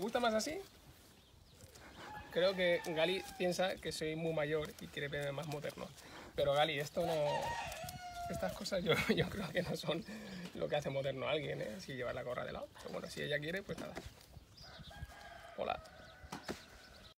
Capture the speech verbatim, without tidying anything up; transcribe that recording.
gusta más así. Creo que Gali piensa que soy muy mayor y quiere verme más moderno. Pero Gali, esto no... Estas cosas yo, yo creo que no son lo que hace moderno a alguien, ¿eh? Si lleva la gorra de lado. Pero bueno, si ella quiere, pues nada. Hola.